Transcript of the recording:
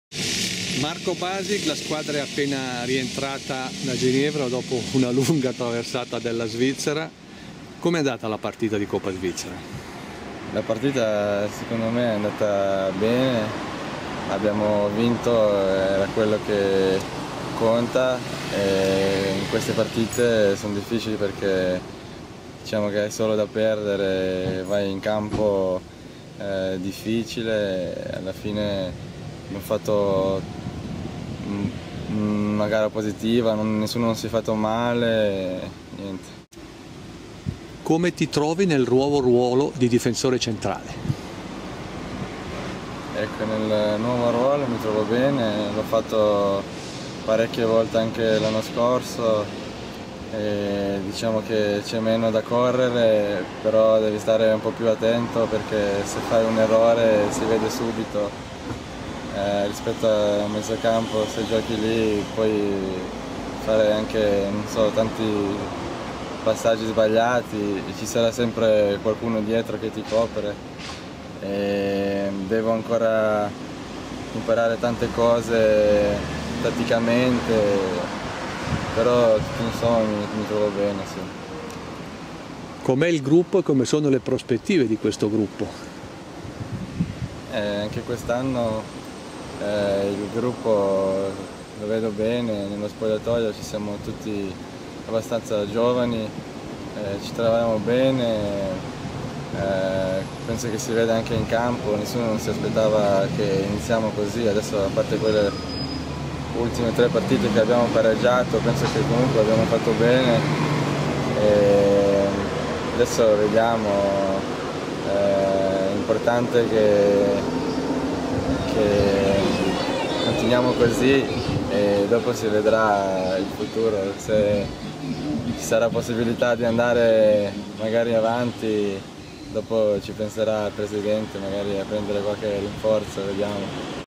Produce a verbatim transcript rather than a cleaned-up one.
Marco Basic, la squadra è appena rientrata da Ginevra dopo una lunga traversata della Svizzera. Com'è andata la partita di Coppa Svizzera? La partita secondo me è andata bene, abbiamo vinto, era quello che conta, e in queste partite sono difficili perché diciamo che è solo da perdere, vai in campo eh, difficile, alla fine abbiamo fatto una gara positiva, non, nessuno non si è fatto male, niente. Come ti trovi nel nuovo ruolo di difensore centrale? Ecco, nel nuovo ruolo mi trovo bene, l'ho fatto parecchie volte anche l'anno scorso, e diciamo che c'è meno da correre, però devi stare un po' più attento perché se fai un errore si vede subito, eh, rispetto a mezzo campo, se giochi lì puoi fare anche, non so, tanti passaggi sbagliati, ci sarà sempre qualcuno dietro che ti copre, e devo ancora imparare tante cose tatticamente, però tutto insomma mi, mi trovo bene. Sì. Com'è il gruppo e come sono le prospettive di questo gruppo? Eh, anche quest'anno eh, il gruppo lo vedo bene, nello spogliatoio ci siamo tutti abbastanza giovani, eh, ci troviamo bene, eh, penso che si veda anche in campo, nessuno non si aspettava che iniziamo così, adesso a parte quelle ultime tre partite che abbiamo pareggiato, penso che comunque abbiamo fatto bene, e adesso vediamo, è importante che, che continuiamo così e dopo si vedrà il futuro, se ci sarà possibilità di andare magari avanti, dopo ci penserà il Presidente magari a prendere qualche rinforzo, vediamo.